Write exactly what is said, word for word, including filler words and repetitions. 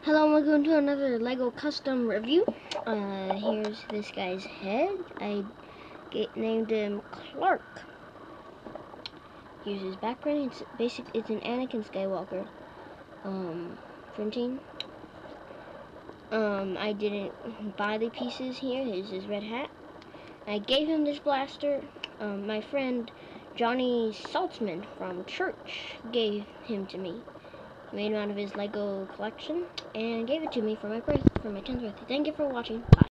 Hello and welcome to another Lego custom review. Uh, here's this guy's head. I get, named him Clark. Here's his background. It's basic. It's an Anakin Skywalker um, printing. Um, I didn't buy the pieces here. Here's his red hat. I gave him this blaster. Um, my friend Johnny Saltzman from church gave him to me. He made him out of his Lego collection and gave it to me for my birth, for my tenth birthday. Thank you for watching. Bye.